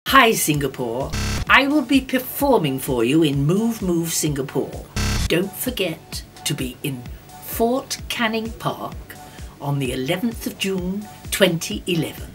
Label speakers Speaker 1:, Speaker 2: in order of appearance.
Speaker 1: Hi Singapore, I will be performing for you in MoveMove Singapore. Don't forget to be in Fort Canning Park on the 11th of June 2011.